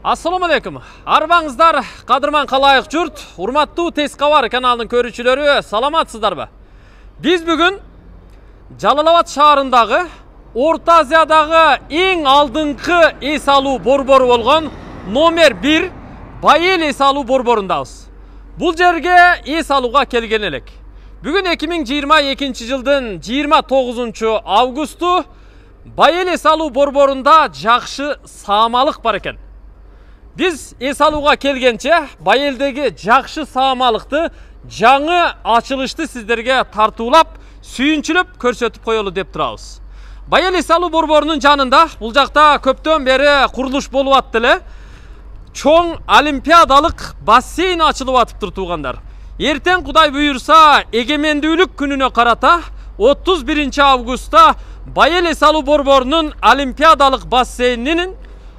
Assalamu alaikum. Arбаңыздар, қадырман қалайық жұрт, урматтуу Тез Кабар каналының көрүүчүлөрү, саламатсыздарбы? Биз бүгүн Жалалабад шаарындагы Орта Азиядагы эң алдыңкы эс алуу борбору болгон номер 1 Байел эс алуу борборундабыз. Бул жерге эс алууга келген элек. Бүгүн 2022 жылдын 29 августу Байел эс алуу борборунда жакшы саамалык бар экен. Biz эс алууга келгенче Байелдеги жакшы саамалыкты жаңы ачылышты сиздерге тартуулап, сүйүнчүлөп көрсөтүп коелу деп турабыз. Байел эс алуу борборунун жанында бул жакта көптөн бери курулуш болуп атты эле. Чоң олимпиадалык бассейн ачылып атыптыр туугандар. Эртең Кудай буйурса, эгемендүүлүк күнүнө карата 31 августта Байел эс алуу борборунун олимпиадалык бассейнинин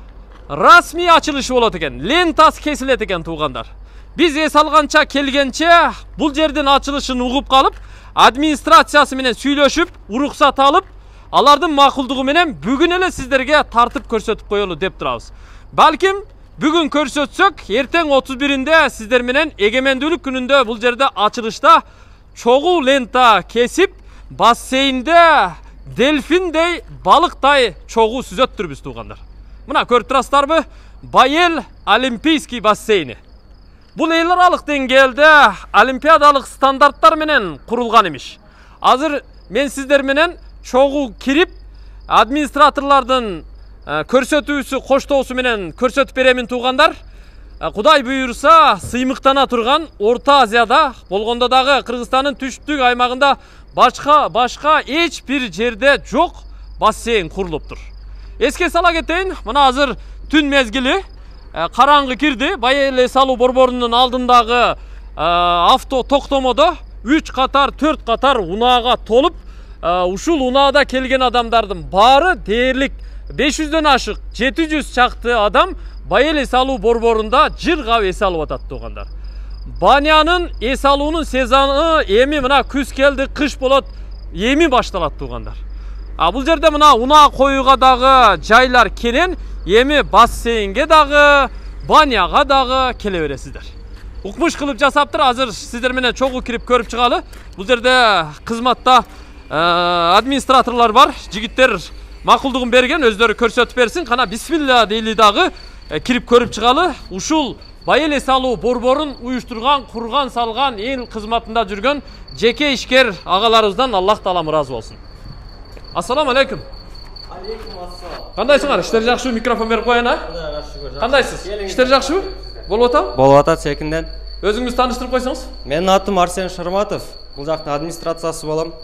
расмий ачылышы болот экен. Лентасы кесилет экен туугандар. Биз эс алганча келгенче бул жердин ачылышын угуп калып, администрациясы менен сүйлөшүп, уруксат алып, алардын макулдугу менен бүгүн эле сиздерге тартып көрсөтүп коелу деп турабыз. Балким бүгүн көрсөтсөк, эртең 31-нде сиздер менен эгемендүүлүк күнүндө бул жерде ачылышта чогуу лента кесип, бассейнде дельфиндей, балыктай чогуу сүзөттүрбүз туугандар. Мына көрүп турасыздарбы? Байел олимпийский бассейни. Бул эл аралык деңгээлде олимпиадалык стандарттар менен курулган имиш. Азыр мен сиздер менен чогуу кирип, администраторлордун көрсөтүүсү, коштоосу менен көрсөтүп беремин туугандар. Кудай буйурса, сыймыктана турган Орта Азияда, болгондо дагы Кыргызстандын түштүк аймагында башка эч бир жерде жок бассейн курулуптур. Эске сала кетейин, мына азыр түн мезгили, караңгы кирди. Байел эс алуу борборунун алдындагы авто токтомодо 3 катар, 4 катар унаага толуп, ушул унаада келген адамдардын баары дээрлик 500дөн ашык, 700 чакты адам Байел эс алуу борборунда жыргап эс алып атат туугандар. Банянын эс алуунун сезону эми мына күз келди, кыш болот, эми башталат туугандар. Бул жерде мына унаа коюуга дагы жайлар кенен, эми бассейнге дагы, баняга дагы келе бересиздер. Укмуш кылып жасаптыр, азыр сиздер менен чогуу кирип көрүп чыгалы. Бул жерде кызматта администраторлор бар, жигиттер макулдугун берген, өздөрү көрсөтүп берсин. Кана бисмилла дейли дагы кирип көрүп чыгалы. Ушул Байел эс алуу борборун уюштурган, курган, салган, эл кызматында жүргөн жеке ишкер агаларыбыздан Аллах таалам ыраазы болсун. Ассаламу алейкум. Алейкум ассалам. Кандайсыңар? Иштер жакшыбы? Микрофон берип коеюн, а? Кандайсыз? Иштер жакшыбы? Болуп атабы? Болуп атат секинден. Өзүңүздү тааныштырып койсоңуз? Менин атым Арсен Шарматов. Бул жактын администрациясы болом.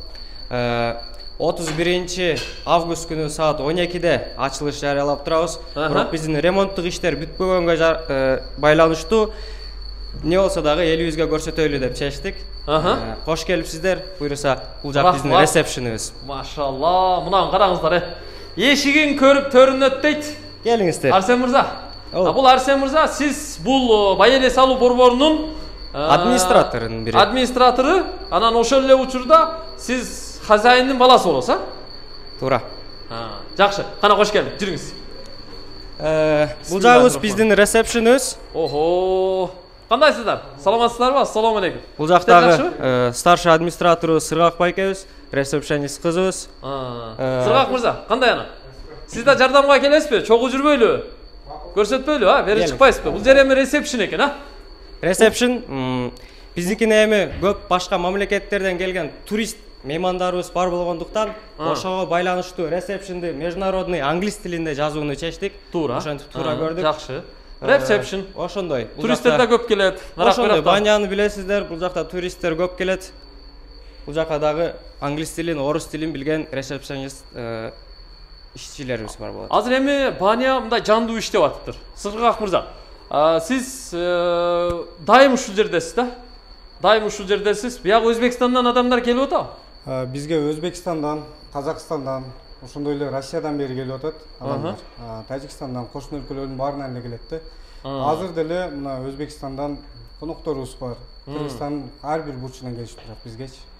31 август күнү саат 12-де ачылыш жарыялап турабыз. Бирок биздин ремонттук иштер бүтпөгөнгө байланыштуу не болсо дагы элибизге көрсөтөлү деп чечтик. Кош келипсиздер. Буйруса, бул жак биздин ресепшенибиз. Машалла, мунаны караңыздар. Эшигин көрүп төрүнөт дейт. Келиңиздер. Арсен мырза. Бул Арсен мырза, сиз бул Байел эс алуу борборунун администраторунун бири. Администратору, анан ошол эле учурда сиз хозяиндин баласы болосуз, а? Туура. Жакшы. Кана кош келип, жүрүңүз. Бул жагыбыз биздин ресепшенибиз. Охо. Кандайсыздар? Саламатсыздарбы? Ассаламу алейкум. Бул жактагы старший администратору Сыргак байкебиз, ресепшенист кызыбыз. Сыргак мырза, кандай ана? Сиз да жардамга келесизби? Чогуу жүрбөйлүбү? Көрсөтпөйлүбү, а? Бери чыкпайсызбы? Бул жер эми ресепшн экен, а? Ресепшн биздикине эми көп башка мамлекеттерден келген турист меймандарыбыз бар болгондуктан, ошого байланыштуу ресепшнди международный англис тилинде жазууну чечтик. Туура. Ошентип туура көрдүк. Жакшы. Ресепшн. Ошондой. Туристтер да көп келет. Ошондой. Баняны билесиздер, бул жакта туристтер көп келет. Бул жака дагы англис тилин, орус тилин билген ресепшенист ишчилерибиз бар болот. Азыр эми баня мындай жандуу иштеп атыптыр. Сыргак мырза, сиз дайым ушул жердесиз да? Дайым ушул жердесиз. Бияк Өзбекстандан адамдар келип атабы? Бизге Өзбекстандан, Казакстандан, ошондой эле Россиядан бери келип атат адамдар. Тажикстандан, кошмо өлкөлөрдүн баарынан эле келет да. Азыр деле мына Өзбекстандан конокторубуз бар. Кыргызстандын ар бир бурчунан келишип турат бизгечи.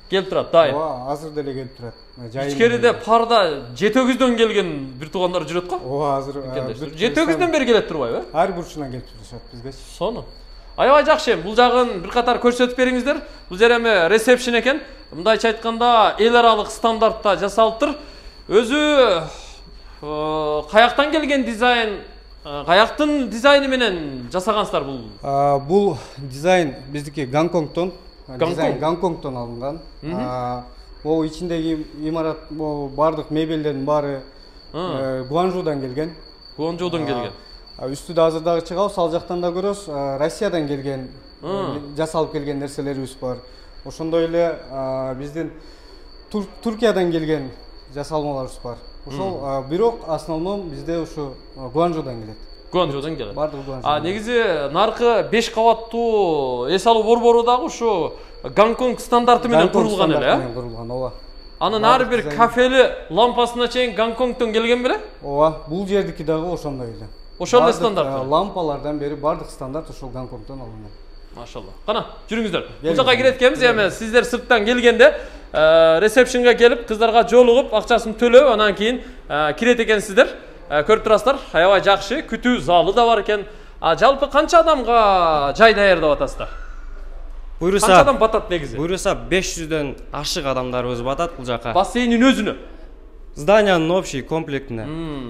келип турат дайым. Ооба, азыр деле келип турат. Ичкериде парда жетөгүздөн келген бир туугандар жүрөт го? Ооба, азыр жетөгүздөн бери келет турбайбы? Ар бурчунан келип турушат бизге. Сону. Аябай жакшы. Бул жагын бир катар көрсөтүп бериңиздер. Бул жер эми ресепшн экен. Мындайча айтканда эл аралык стандартта жасалыптыр. Өзү каяктан келген дизайн, каяктын дизайны менен жасагансыздар бул? Бул дизайн биздики Гонконгтон, дизайн Гонконгтон алынган. Могу ичиндеги имарат, могу бардык мебелдердин баары Гуанчжудан келген. Гуанчжудан келген. Үстүдө азыр дагы чыгабыз, ал жактан да көрөбүз. Россиядан келген, жасалып келген нерселерибиз бар. Ошондой эле биздин Туркиядан келген жасалмаларыбыз бар. Ошол бирок основном бизде ушу Гуанчжудан келет. Гуанчжудан келет. Бардыгы Гуанчжудан. Негизи наркы 5 кабаттуу эс алуу борбору дагы ушу Гонконг стандарты менен курулган эле, курулган, ооба. Анын ар бир кафели лампасына чейин Гонконгтон келген беле? Ооба, бул жердики дагы ошондой эле. Ошол эле стандарт. Лампалардан бери бардык стандарт ошол Гонконгтон алынган. Машалла. Кана, жүрүңүздөр. Бул жака киреткенбиз, эми сиздер сырттан келгенде ресепшнга келип, кыздарга жолугуп, акчасын төлөп, анан кийин кирет экенсиздер. Көрүп турасыздар, аябай жакшы, күтүү залы да бар экен. Жалпы канча адамга жай даярдап атасыздар? Канча адам батат негизи? Буйруса 500дөн ашык адамдарыбыз батат бул жака. Бассейндин өзүнө? Зданиянын общий комплектине.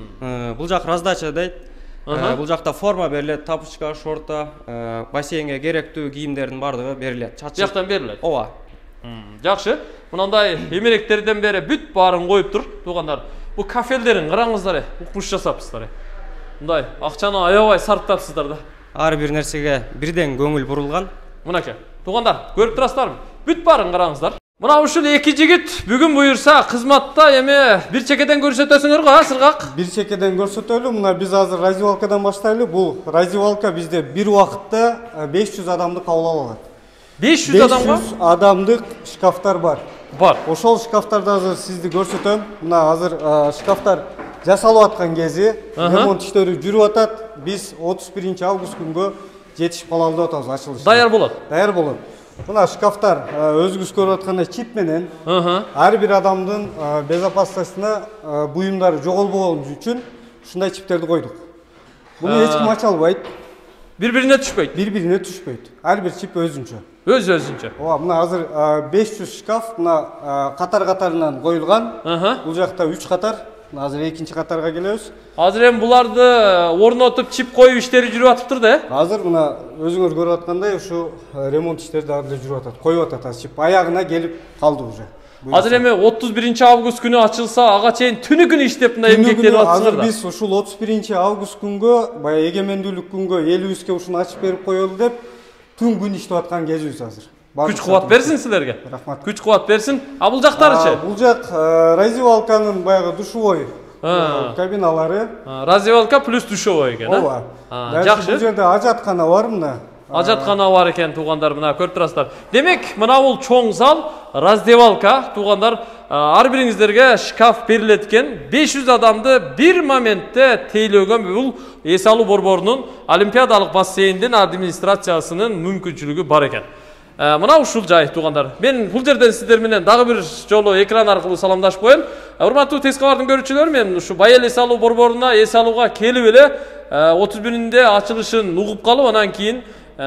Бул жак раздача дейт. Бул жакта форма берилет, тапочка, шорта, бассейнге керектүү кийимдердин бардыгы берилет. Бул жактан берилет? Ооба. Жакшы. Мынандай эмеректерден бери бүт баарын коюптур, туугандар. Бул кафелдерин караңыздар, укмуш жасапсыздар. Мындай акчаны аябай сарптапсыздар да. Ар бир нерсеге бирден көңүл бурулган. Мынакей. Туугандар, көрүп турасыздарбы? Бүт баарын караңыздар. Мына ушул эки жигит бүгүн буюрса кызматта эми бир чекеден көрсөтөсүңөр го, Сыргак? Бир чекеден көрсөтөлү. Мына биз азыр раздевалкадан баштайлы. Бул раздевалка бизде бир убакытта 500 адамды кабыл ала алат. 500 адамга? 500 адамдык шкафтар бар. Бар. Ошол шкафтарды азыр сизди көрсөтөм. Мына азыр шкафтар жасалып аткан кези, ремонт иштери жүрүп атат. Биз 31 август күнгө жетишип калалы деп атабыз ачылышына. Даяр болот. Даяр болот. Мына шкафтар өзүңүз көрүп аткандай чип менен ар бир адамдын безопасностуна буюмдары жоголбогон үчүн ушундай чиптерди койдук. Буну эч ким ача албайт. Бири-бирине түшпөйт. Бири-бирине түшпөйт. Ар бир чип өзүнчө. Өз-өзүнчө. Ооба, мына азыр 500 шкаф мына катар-катарынан коюлган. Бул жакта 3 катар. Азыр экинчи катарга келебиз. Азыр эми буларды орнотуп чип коюп иштери жүрүп атыптыр да, Азыр мына өзүңөр көрүп аткандай ушу ремонт иштери дагы эле жүрүп атат. Коюп атат азыр чип аягына келип калды уже. Азыр эми 31 август күнү ачылса, ага чейин түнү күнү иштеп мына эмгектенип атсыздар да. Азыр биз ушул 31 август күнгө, баягы эгемендүүлүк күнгө элибизге ушуну ачып берип коелу деп түн күн иштеп аткан кезибиз азыр. Күч кубат берсин силерге. Рахмат. Күч кубат берсин. А бул жактарычы? Бул жак раздевалканын баягы душевой кабиналары. Раздевалка плюс душевой экен, Ооба. Жакшы. Бул жерде ажаткана бар мына. Ажаткана бар экен, туугандар, мына көрүп турасыздар. Демек, мына бул чоң зал, раздевалка, туугандар, ар бириңиздерге шкаф берилет экен. 500 адамды бир моментте тейлөөгөн бул эс алуу борборунун Олимпиадалык бассейндин администрациясынын мүмкүнчүлүгү бар экен. Мына ушул жай, туугандар. Мен бул жерден сиздер менен дагы бир жолу экран аркылуу саламдашып коеюн. Урматтуу Тез кабардын көрүүчүлөрү, мен ушу Байел эс алуу борборуна эс алууга келип эле 31-инде ачылышын угуп калып, анан кийин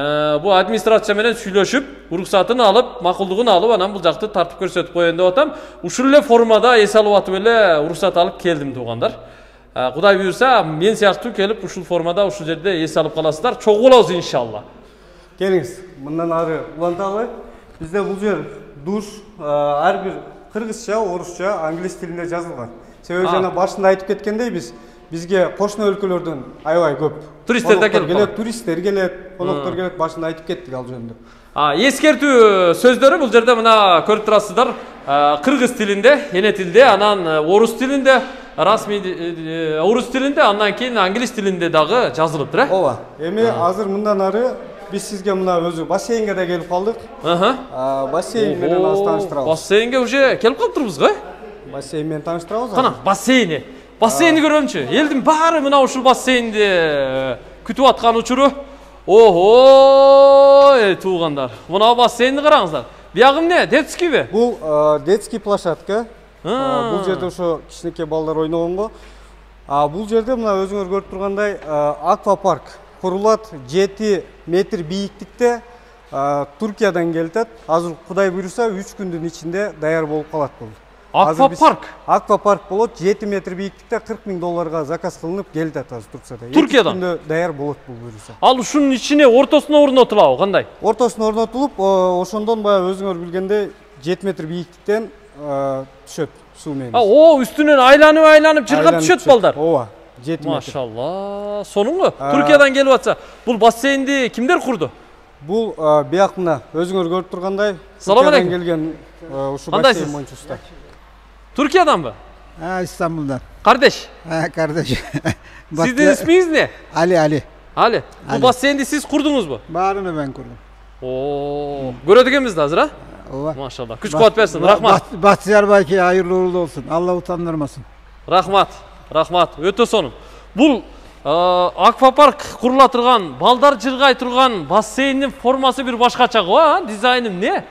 бу администрация менен сүйлөшүп, уруксатын алып, макулдугун алып, анан бул жакты тартып көрсөтүп коеюн деп атам. Ушул эле формада эс алып атып эле уруксат алып келдим, туугандар. Кудай буйрса, мен сыяктуу келип ушул формада ушул жерде эс алып каласыздар. Чогуу болобуз иншалла. Келиңиз, мындан ары уланталы. Бизде бул жер душ ар бир кыргызча, орусча, англис тилинде жазылган. Себеби жана башында айтып кеткендей бизге кошуна өлкөлөрдөн аябай көп туристтер да келет, туристтер келет, коноктор келет, башында айтып кеттик ал жөнүндө. Эскертүү сөздөрү бул жерде мына көрүп турасыздар. Кыргыз тилинде, эне тилде, анан орус тилинде, расмий орус тилинде, андан кийин англис тилинде дагы жазылыптыр, Ооба. Эми азыр мындан ары биз сизге мына өзү бассейнге да келип калдык. Бассейн менен аз тааныштырабыз. Бассейнге уже келип калыптырбыз го? Бассейн менен тааныштырабыз. Кана, бассейни. Бассейнди көрөмчү. Элдин баары мына ушул бассейнди күтүп аткан учуру. Ого, туугандар. Мына бассейнди караңыздар. Биягы эмне? Детскийби? Бул детский площадка. Бул жерде ошо кичинекей балдар ойногонго. Бул жерде мына өзүңөр көрүп тургандай аквапарк курулат. 7 метр бийиктикте. Туркиядан келет. Азыр Кудай буйруса 3 күндүн ичинде даяр болуп калат бул. Аквапарк? Аквапарк болот. 7 метр бийиктикте $40.000 заказ кылынып келет азыр Турцияда. Туркиядан? 2 күндө даяр болот бул буйруса. Ал ушунун ичине ортосуна орнотулабы кандай? Ортосуна орнотулуп, ошондон баягы өзүңөр билгендей 7 метр бийиктиктен түшөт суу менен. Үстүнөн айланып жыргап түшөт балдар. Ооба, 7 метр. Машалла. Сонуңбу? Туркиядан келип атса, бул бассейнди кимдер курду? Бул бияк мына өзүңөр көрүп тургандай Салам Туркиядан алейкум. келген ушу бассейн боюнча уста. Туркияданбы? İstanbul'dan. Kardeş. Kardeş. Sizin isminiz ne? Ali. Ali. Bu baseyni siz kurdunuz mu? Bağrını ben kurdum. Göredigimiz de hazır ha? Ova. Maşallah. Güç kuvvet versin. Rahmat. Bahtiyar Bayki hayırlı uğurlu olsun. Allah utandırmasın. Rahmat. Öte sonum. Bul akvapark kurula turgan, baldar jırgay turgan baseynin forması bir başkaça ha? Dizaynim ne?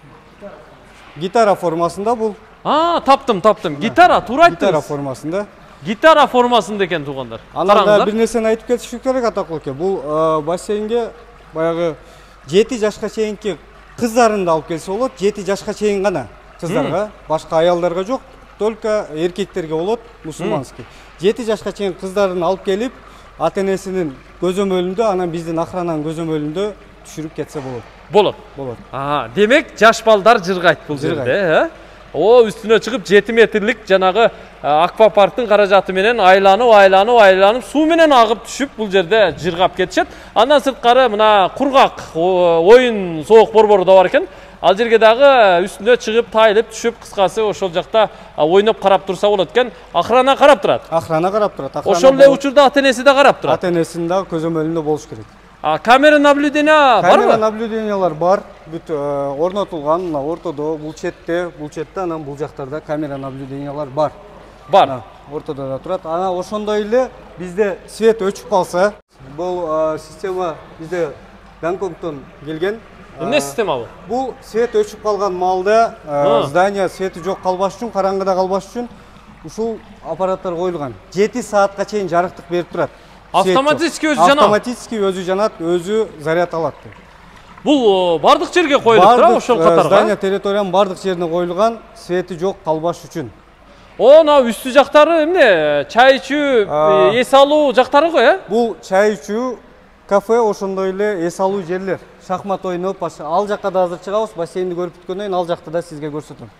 Gitara formasında bul. Taptım. Gitara, tuğra ayttınız. Gitara formasında. Gitara formasında eken tuğanlar. Anda bir nersени айтып кетишик керек атакулке. Бул бассейнге баягы 7 жашка чейинки кыздарын да алып келсе болот. 7 жашка чейин гана кыздарга, башка аялдарга жок, только эркектерге болот, мусулманский. 7 жашка чейин кыздарын алып келип, ата-энесинин көзөмөлүндө, анан биздин охрананын көзөмөлүндө түшүрүп кетсе болот. Болот. Demek жаш балдар жыргайт бул жерде, üstüne çıkıp 7 metrlik janagı akvaparktın karajatı menen aylanıp suu menen agıp düşüp bul jerde jırgap ketişet. Andan sırtkары mına kurgak oyun soğuk borboru da var eken. Al жерге дагы üstüne çıkıp tayılıp düşüp kıskası oşol jakta oynap karap tursa bolot eken. Ahrana karap turat. Ahrana karap turat. Oşol le учурда ата-энеси да карап турат. Ата-энесинин дагы көзөмөлүндө болуш керек. Камера наблюдения бар Камера mı? наблюдениялар бар. Бүт орнотулган, мына ортодо, бул четте, анан бул жактарда камера наблюдениялар бар. Ортодо да турат. Ана ошондой эле бизде свет өчүп калса, бул система бизде Гонконгдон келген. Эмне система бул? Бул свет өчүп калган маалда здание свети жок калбаш үчүн, караңгыда калбаш үчүн ушул аппараттар коюлган. 7 саатка чейин жарыктык берип турат. Автоматически өзү жанат. Автоматически өзү жанат, өзү заряд алат. Бул бардык жерге коюлуп тура, ошол катарга. Здание территориянын бардык жерине коюлган, свети жок калбаш үчүн. Мына үстү жактары эмне? Чай ичүү, эс алуу жактары го, э? Бул чай ичүү, кафе, ошондой эле эс алуу жерлер. Шахмат ойноп, ал жакка да азыр чыгабыз, бассейнди көрүп бүткөндөн кийин ал жакты да сизге көрсөтөм.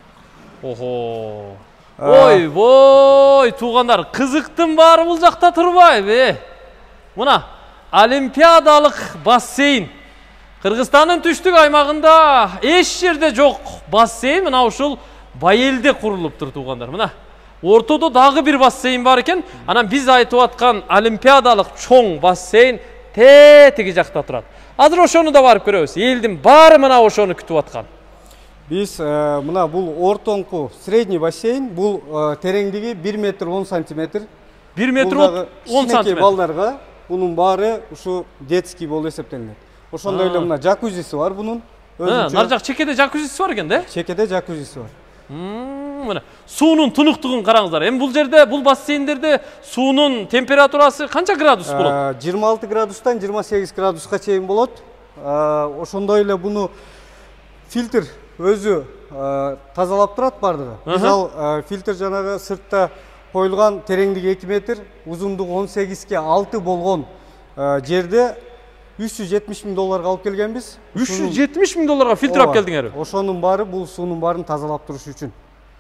Ой, туугандар, кызыктын баары бул жакта турбайбы? Мына олимпиадалык бассейн. Кыргызстандын түштүк аймагында эч жерде жок бассейн мына ушул Байелде курулуптур туугандар. Мына ортодо дагы бир бассейн бар экен. Анан биз айтып аткан олимпиадалык чоң бассейн тетиги жакта турат. Азыр ошону да барып көрөбүз. Элдин баары мына ошону күтүп аткан. Биз мына бул ортоңку средний бассейн, бул тереңдиги 1 метр 10 сантиметр. 1 метр 10 сантиметр. Балдарга бунун баары ушу детский болуп эсептелинет. Ошондой эле мына жакузиси бар бунун. Нар жак чекеде жакузиси бар экен да? Чекеде жакузиси бар. Мына суунун тунуктугун караңыздар. Эми бул жерде, бул бассейндерде суунун температурасы канча градус болот? 26 градустан 28 градуска чейин болот. Ошондой эле буну фильтр өзү тазалап турат бардыгы. Биз ал фильтр жанагы сыртта коюлган тереңдиги 2 метр, узундугу 18ге 6 болгон жерде $370.000 алып келгенбиз. $370.000 фильтр алып келдиңер. Ошонун баары бул суунун баарын тазалап туруш үчүн.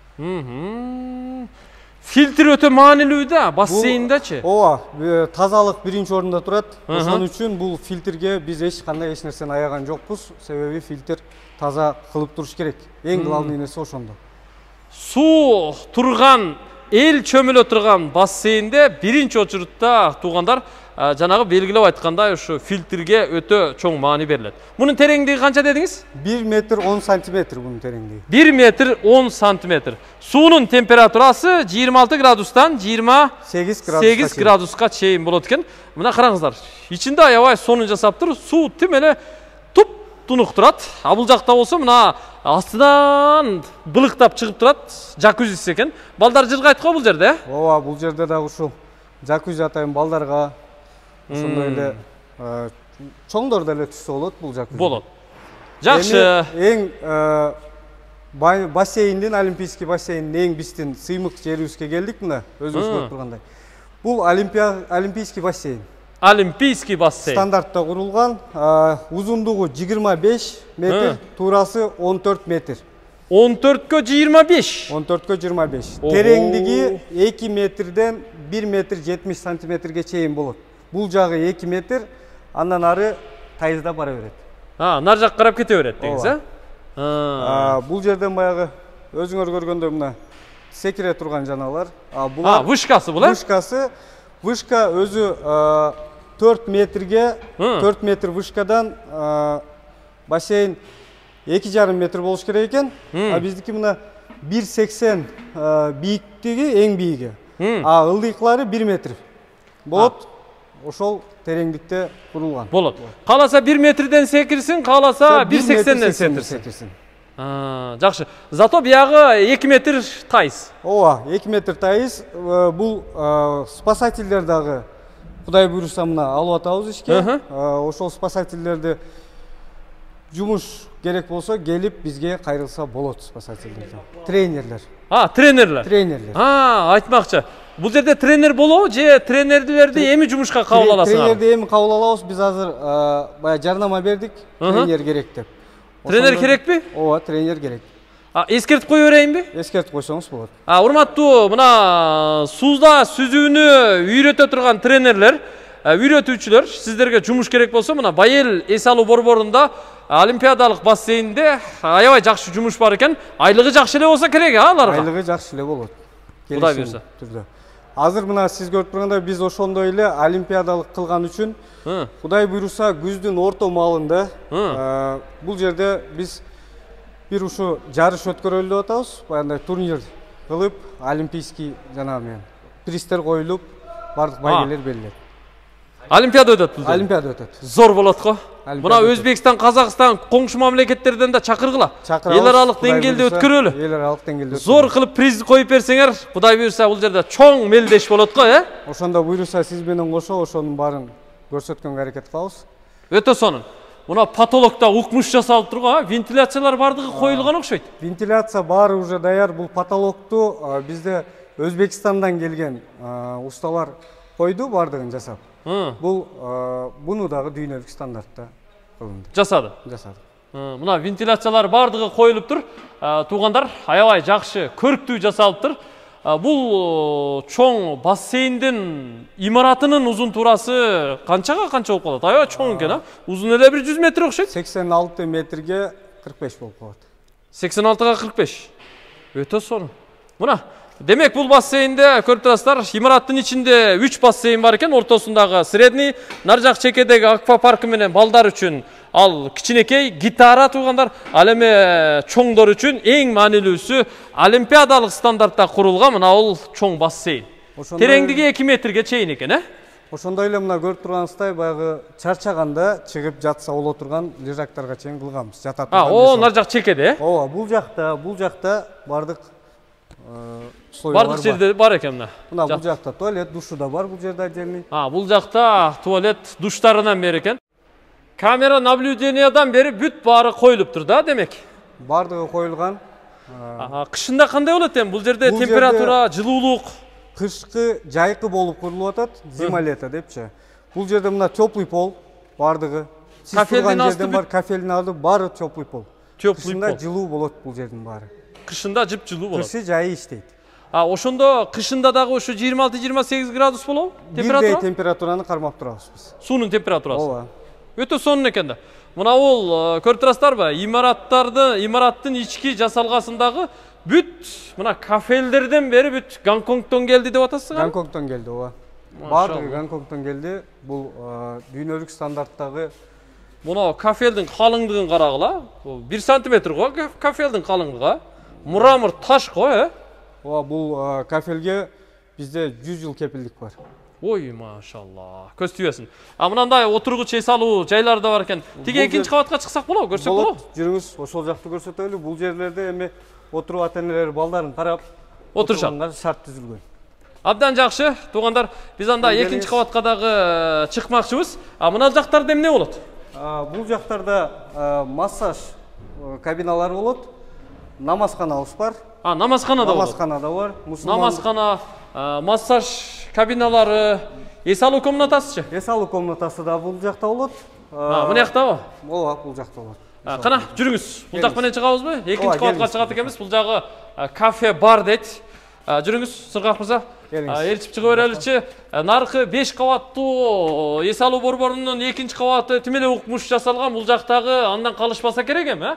Фильтр өтө маанилүү да, бассейндечи. Ооба, тазалык биринчи орунда турат. Ошон үчүн бул фильтрге биз эч кандай эч нерсени аяган жокпуз. Себеби фильтр таза кылып туруш керек. Эң главный нерсе ошондо. Суу турган, эл чөмүлө турган бассейнде биринчи очурутта туугандар жанагы белгилеп айткандай ушу фильтрге өтө чоң маани берилет. Мунун тереңдиги канча дедиңиз? 1 метр 10 сантиметр мунун тереңдиги. 1 метр 10 сантиметр. Суунун температурасы 26 градустан 28 градуска чейин болот экен. Мына караңыздар. Ичинде аябай сонун жасап тур. Суу тим эле туп тук турат. А бул жакта болсо мына астынан былыктап чыгып турат. Жакузис экен. Балдар жыргайт го бул жерде. Ооба, бул жерде дагы ушул жакузи атайын балдарга ошондой эле чоңдор деле түшсө болот бул жакузи. Болот. Жакшы. Эң бассейндин, олимпийский бассейндин эң биздин сыймык жерибизге келдик мына, өзүңүз көрүп тургандай. Бул олимпийский бассейн. Олимпийский бассейн. Стандартта курулган, узундугу 25 метр, туурасы 14 метр. 14-кө 25. 14-кө 25. Тереңдиги 2 метрден 1 метр 70 сантиметрге чейин болот. Бул жагы 2 метр, андан ары тайыздап бара берет. Нар жак карап кете берет деңиз, Бул жерден баягы өзүңөр көргөндөй мына секире турган жаналар. Вышкасы бул, Вышкасы. Вышка өзү 4 метрге, 4 метр вышкадан бассейн 2,5 метр болуш керек экен. Биздики мына 1,80 бийиктиги эң бийиги. Ылдыйкылары 1 метр. Болот. Ошол тереңдикте курулган. Болот. Кааласа 1 метрден секирсин, кааласа 1,80ден секирсин. Жакшы. Зато биягы 2 метр тайыз. Ооба, 2 метр тайыз. Бул спасательдер дагы Кудай буйруса мына алып атабыз ишке. Ошол спасательдерди жумуш керек болсо келип бизге кайрылса болот спасательдер. Тренерлер. Тренерлер. Тренерлер. Айтмакчы. Бул жерде тренер болобу же тренерлерди эми жумушка кабыл аласыңар? Тренерди эми кабыл алабыз. Биз азыр бая жарнама бердик, тренер керек деп. Тренер керекпи? Ооба, тренер керек. Эскертип кое берейинби? Эскертип койсоңуз болот. Урматтуу мына суузда сүзүүнү үйрөтө турган тренерлер, үйрөтүүчүлөр, сиздерге жумуш керек болсо мына Байел эс алуу борборунда олимпиадалык бассейнде аябай жакшы жумуш бар экен. Айлыгы жакшы эле болсо керек, аларга. Айлыгы жакшы эле болот. Кудай буйруса. Азыр мына сиз көрүп тургандай биз ошондой эле олимпиадалык кылган үчүн Кудай буйруса күздүн орто маалында бул жерде биз бир ушу жарыш өткөрөлү деп атабыз. Баягындай турнир кылып, олимпийский жана мен пристер коюлуп, бардык байгелер белгилет. Олимпиада өтөт бул. Олимпиада өтөт. Зор болот го. Мына Өзбекстан, Казакстан, коңшу мамлекеттерден да чакыргыла. Эл аралык деңгээлде өткөрөлү. Эл аралык деңгээлде. Зор кылып приз коюп берсеңер, Кудай буйруса бул жерде чоң мелдеш болот го, Ошондо буйруса сиз менен кошо ошонун баарын көрсөткөнгө аракет кылабыз. Өтө сонун. Мына потолокто укмуш жасалып турган, вентиляциялар бардыгы коюлган окшойт. Вентиляция баары уже даяр. Бул потолокту бизде Өзбекстандан келген усталар койду, бардыгын жасап. Буну дагы дүйнөлүк стандартта кылынды. Жасады. Жасады. Мына вентиляциялар бардыгы коюлуп тур. Туугандар аябай жакшы, көрктүү жасалып тур. Бул чоң бассейндин имаратынын узун туурасы канчага канча болуп калат? Аябай чоң экен, Узун эле бир 100 метр окшойт. 86 метрге 45 болуп калат. 86-га 45. Өтө сонун. Мына демек бул бассейнде көрүп турасыздар, имараттын ичинде 3 бассейн бар экен, ортосундагы средний, нар жак чекедеги аквапаркы менен балдар үчүн ал кичинекей гитара туугандар, ал эми чоңдор үчүн эң маанилүүсү олимпиадалык стандартта курулган мына ол чоң бассейн. Тереңдиги 2 метрге чейин экен, Ошондой эле мына көрүп турганыңыздай баягы чарчаганда чыгып жатса боло турган лежактарга чейин кылганбыз. Жатат. Нар жак чекеде, Ооба, бул жакта бардык бардык жерде бар экен мына. Мына бул жакта туалет, душу да бар бул жерде отдельный. Бул жакта туалет, душтарынан бери экен. Камера наблюдениядан бери бүт баары коюлуп тур да, демек. Бардыгы коюлган. Кышында кандай болот эми? Бул жерде температура, жылуулук? Кышкы жайкы болуп курулуп атат, зима-лето депчи. Бул жерде мына теплый пол бардыгы. Кафелдин асты бар, кафелдин алды баары теплый пол. Теплый пол. Кышында жылуу болот бул жердин баары. Кышында жып жылуу болот. Кышы жайы иштейт. Ошондо кышында дагы ушу 26-28 градус болобу? Температура? Бирдей температураны кармап турабыз биз. Суунун температурасы. Ооба. Өтө сонун экен да. Мына ол көрүп турасыздарбы? Имараттын ички жасалгасындагы бүт мына кафелдерден бери бүт Гонконгдон келди деп атасызгы? Гонконгдон келди, ооба. Бардыгы Гонконгдон келди. Бул дүйнөлүк стандарттагы. Мына кафелдин калыңдыгын карагыла. 1 сантиметр го кафелдин калыңдыгы. Мурамыр таш го, Ооба, бул кафелге бизде 100 жыл кепилдик бар. Ой, машалла. Көз түйесін. А мынандай отырғыч эс алуу жайлар да бар екен. Тиги экинчи кабатка чыксак болобу, көрсөк болобу? Жүрүңүз, ошол жакты көрсөтөлү. Бул жерлерде эми отуруп ата-энелер балдарын карап отурушат. Шарт түзүлгөн. Абдан жакшы, туугандар. Биз анда экинчи кабатка дагы чыкмакчыбыз. А мына жактарда эмне болот? Бул жактарда массаж кабиналары болот. Намазканабыз бар. Намазкана да болот. Намазкана да бар. Намазкана, массаж кабиналары, эс алуу комнатасычы? Эс алуу комнатасы да бул жакта болот. Мына жактабы? Ооба, бул жакта болот. Кана, жүрүңүз. Бул жак менен чыгабызбы? Экинчи кабатка чыгат экенбиз. Бул жагы кафе бар дейт. Жүрүңүз, Сыргак мырза. Ээрчип чыга береличи. Наркы 5 кабаттуу эс алуу борборунун экинчи кабаты тим эле укмуш жасалган. Бул жактагы андан калышпаса керек эми,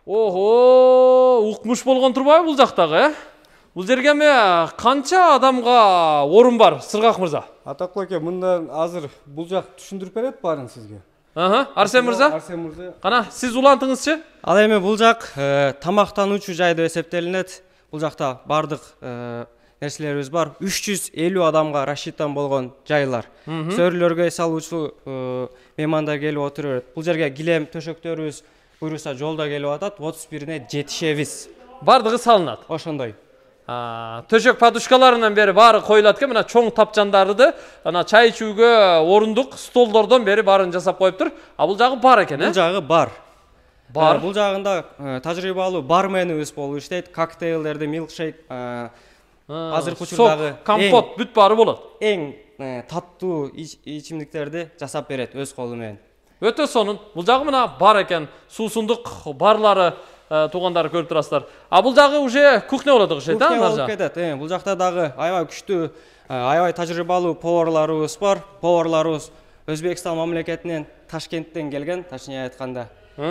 Ого, укмуш болгон турбайбы бул жактагы, Бул жерге эми канча адамга орун бар, Сыргак мырза? Атактуу аке, мындан азыр бул жак түшүндүрүп берет баарын сизге. Арсен мырза? Арсен мырза. Кана, сиз улантыңызчы? Ал эми бул жак тамактануучу жай деп эсептелинет. Бул жакта бардык нерселерибиз бар. 350 адамга рассчитан болгон жайлар. Сөрүлөргө эс алуучу меймандар келип отура берет. Бул жерге килем төшөктөрүбүз буйруса жолдо келип атат, 31-ине жетишебиз. Бардыгы салынат. Ошондой. Төшөк подушкаларынан бери баары коюлат экен. Мына чоң тапчандарды, ана чай ичүүгө орундук столдордон бери баарын жасап коюптур. А бул жагы бар экен, Бул жагы бар. Бар. Бул жагында тажрыйбалуу барменибиз болуп иштейт. Коктейлдерди, милкшейк, азыркы учурдагы компот бүт баары болот. Эң таттуу ичимдиктерди жасап берет өз колу менен. Өтө сонун. Бул жагы мына бар экен. Суусундук барлары туугандар көрүп турасыздар. А бул жагы уже кухня болот окшойт, Кухня болуп кетет. Бул жакта дагы аябай күчтүү, аябай тажрыйбалуу поварларыбыз бар. Поварларыбыз Өзбекстан мамлекетинен, Ташкенттен келген, точнее айтканда.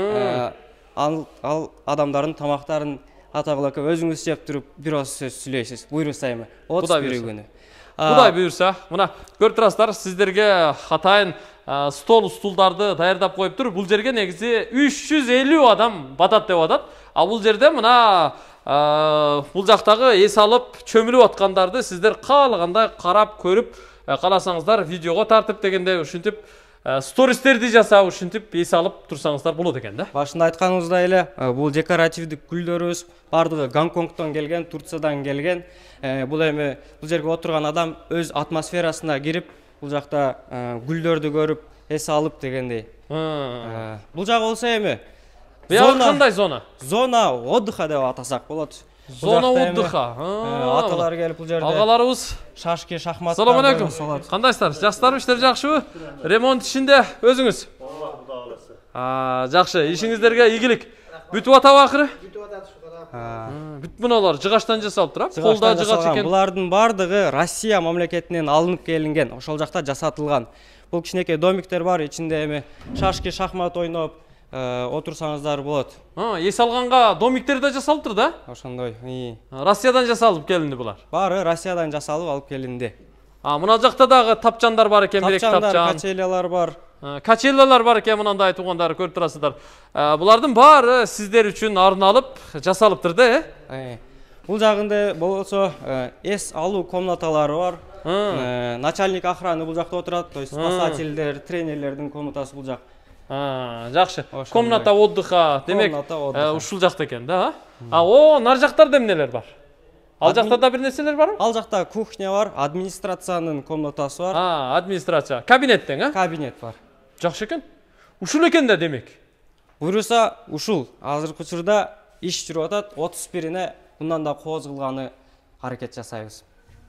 Ал адамдардын тамактарын атагыл аке өзүңүз жеп туруп бир аз сөз сүйлөйсүз. Буйруса эми. 31 күнү. Кудай буйруса, мына көрүп турасыздар, сиздерге атайын стол стулдарды даярдап коюптур. Бул жерге негизи 350 адам батат деп атат. А бул жерде мына бул жактагы эс алып чөмүлүп аткандарды сиздер каалагандай карап көрүп, кааласаңыздар видеого тартып дегенде ушинтип стористерди жасап ушинтип эс алып турсаңыздар болот экен да. Башында айтканыбыздай эле, бул декоративдик гүлдөрүбүз бардыгы Гонконгдон келген, Турциядан келген. Бул эми бул жерге отурган адам өз атмосферасына кирип, бул жакта гүлдөрдү көрүп, эс алып дегендей. Бул жагы болсо эми Буягы кандай зона? Зона отдыха деп атасак болот. Зона отдыха. Аталар келип бул жерде. Агаларыбыз Шашки, шахмат. Салам алейкум. Кандайсыздар? Жакшысыздарбы? Иштер жакшыбы? Ремонт ишинде өзүңүз? Жакшы. Ишиңиздерге ийгилик. Бүтүп атабы акыры? Бүтүп атат ушул. Бүт муналар жыгачтан жасалып турат. Колда жыгач экен. Булардын бардыгы Россия мамлекетинен алынып келинген, ошол жакта жасатылган. Бул кичинекей домиктер бар, ичинде эми шашки, шахмат ойноп отурсаңыздар болот. Эс алганга домиктер да жасалыптыр да? Ошондой. Россиядан жасалып келинди булар. Баары Россиядан жасалып алып келинди. Мына жакта дагы тапчандар бар экен, бирек тапчан. Качелялар бар. Качелялар бар экен, мындай туугандар көрүп турасыздар. Булардын баары сиздер үчүн арналып жасалыптыр да, Бул жагында болсо эс алуу комнаталары бар. Начальник охраны бул жакта отурат, то есть спасательдер, тренерлердин комнатасы бул жак. Жакшы. Комната отдыха, демек ушул жакта экен да. Нар жактарда эмнелер бар? Ал жакта да бир нерселер барбы? Ал жакта кухня бар, администрациянын комнатасы бар. Администрация. Кабинеттен, Кабинет бар. Жакшы экен. Ушул экен да демек. Буйруса ушул. Азыркы учурда иш жүрүп атат, 31-ине мындан да козголганы аракет жасайбыз.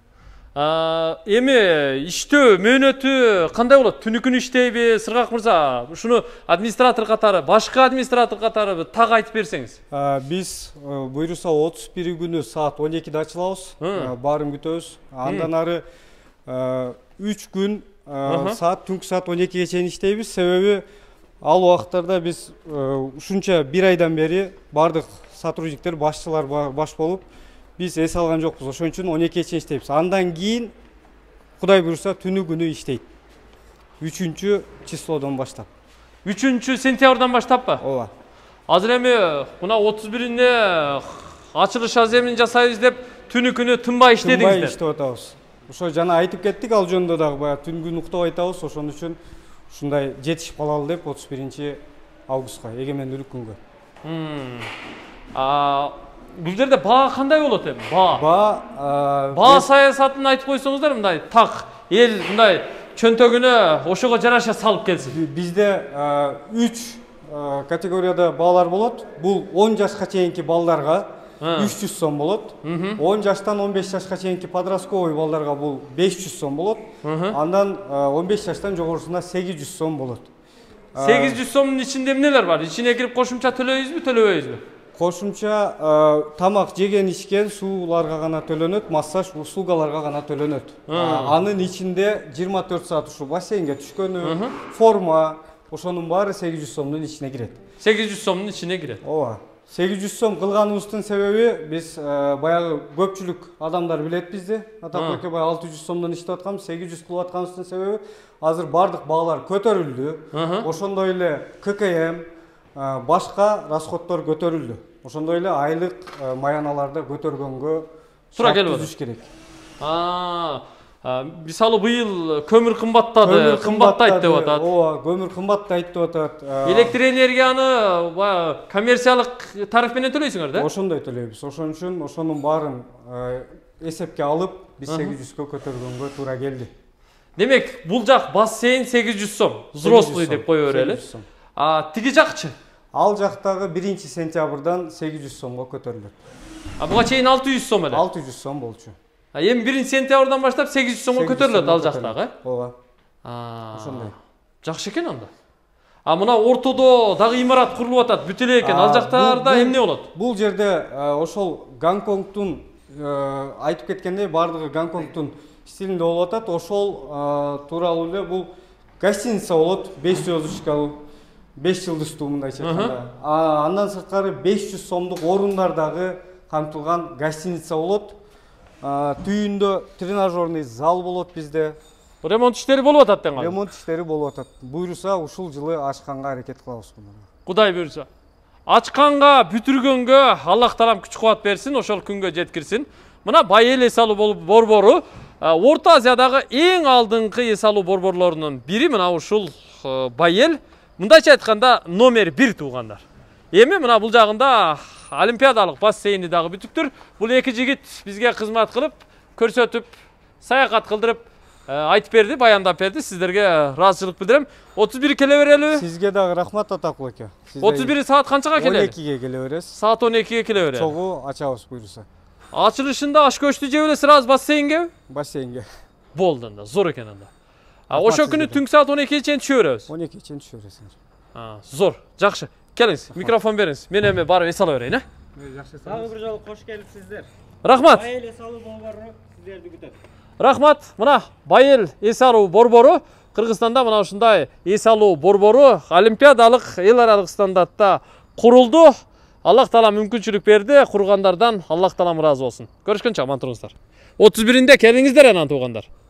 Эми иштөө мөөнөтү кандай болот? Түнүкүн иштейби, Сыргак мырза? Ушуну администратор катары, башка администратор катары так айтып берсеңиз. Биз буйруса 31 күнү саат 12-де ачылабыз. Баарын күтөбүз. Андан ары 3 күн түнкү саат 12-ге чейин иштейбиз. Себеби ал убакыттарда биз ушунча 1 айдан бери бардык сотрудниктер, башчылар баш болуп биз эс алган жокпуз. Ошон үчүн 12-ге чейин иштейбиз. Андан кийин Кудай буйруса түнү күнү иштейт. 3 числодон баштап. 3 сентябрдан баштаппы? Ооба. Азыр эми мына 31-ине ачылыш аземин жасайбыз деп түнү күнү тынбай иштедиңиздер. Тынбай иштеп атабыз. ошо жана айтып кеттик, ал жөнүндө дагы баягы түнгүн уктап айтабыз. Ошон үчүн ушундай жетишип калалы деп 31 августка эгемендүүлүк күнгө. Бул жерде баа кандай болот эми? Баа саясатын айтып койсоңуздар, мындай так эл мындай чөнтөгүнө ошого жараша салып келсин. Бизде 3 категорияда баалар болот. Бул 10 жашка чейинки балдарга 300 сом болот. 10 жаштан 15 жашка чейинки подростковый балдарга бул 500 сом болот. Андан 15 жаштан жогорусуна 800 сом болот. 800 сомдун ичинде эмнелер бар? Ичине кирип кошумча төлөйбүзбү, төлөбөйбүзбү? Кошумча тамак жеген ичкен сууларга гана төлөнөт, массаж услугаларга гана төлөнөт. Анын ичинде 24 саат ушул бассейнге түшкөнү, форма, ошонун баары 800 сомдун ичине кирет. 800 сомдун ичине кирет. Ооба. 800 сом кылганыбыздын себеби биз баягы көпчүлүк адамдар билет бизди. Атакбек бай 600 сомдон иштеп атканбыз, 800 кылып атканыбыздын себеби азыр бардык баалар көтөрүлдү. Ошондой эле ККМ, башка расходдор көтөрүлдү. Ошондой эле айлык маяналарды көтөргөнгө туура келип түзүш керек. Мисалы быйыл көмүр кымбаттады, кымбаттайт деп атат. Ооба, көмүр кымбаттайт деп атат. Электр энергияны коммерциялык тариф менен төлөйсүңөр да? Ошондой төлөйбүз. Ошон үчүн ошонун баарын эсепке алып, биз 800кө көтөргөнгө туура келди. Демек, бул жак бассейн 800 сом, взрослый деп кое берели. Тиги жакчы? Ал жактагы 1 сентябрдан 800 сомго көтөрүлөт. Буга чейин 600 сом эле? 600 сом болчу. Эми 1 сентябрдан баштап 800 сомго көтөрүлөт ал жактагы? Ооба. Ошондой. Жакшы экен анда. Мына ортодо дагы имарат курулуп атат, бүт эле экен. Ал жактарда эмне болот? Бул жерде ошол Гонконгтун айтып кеткендей бардыгы Гонконгтун стилинде болуп атат. Ошол тууралуу эле бул гостиница болот, 5 звездочкалуу, 5 жылдыштуу мындайча айтканда. Андан сырткары 500 сомдук орундардагы камтылган гостиница болот. Түйүндө тренажерный зал болот бизде. Ремонт иштери болуп атат деген. Ремонт иштери болуп атат. Буйруса ушул жылы ачканга аракет кылабыз муну. Кудай буйруса. Ачканга, бүтүргөнгө Аллах таалам күч кубат берсин, ошол күнгө жеткирсин. Мына Байел эс алуу борбору Орто Азиядагы эң алдыңкы эс алуу борборлорунун бири мына ушул Байел. Мындайча айтканда номер 1 туугандар. Эми мына бул жагында олимпиадалык бассейни дагы бүтүптүр. Бул эки жигит бизге кызмат кылып, көрсөтүп, саякат кылдырып айтып берди, баяндап берди. Сиздерге ыраазычылык билдирем. 31 келе берели. Сизге дагы рахмат Атакул аке. 31 саат канчага келели? 12ге келе бересиз. Саат 12ге келе берели. Чогуу ачабыз буйруса. Ачылышында аш көчтү жеп эле сразу бассейнге? Бассейнге. Болду анда, зор экен анда. Ошо күнү түнкү саат 12ге чейин түшө беребиз. 12ге чейин түшө бересиңер. Зор, жакшы. Келиңиз, микрофон бериңиз. Мен эми барып эс ала берейин, Жакшы. Дагы бир жолу кош келипсиздер. Рахмат. Байел эс алуу борбору сиздерди күтөт. Рахмат. Мына Байел эс алуу борбору Кыргызстанда мына ушундай эс алуу борбору олимпиадалык эл аралык стандартта курулду. Аллах таала мүмкүнчүлүк берди. Кургандардан Аллах таалам ыраазы болсун. Көрүшкөнчө аман туруңуздар. 31-нде келиңиздер анан туугандар.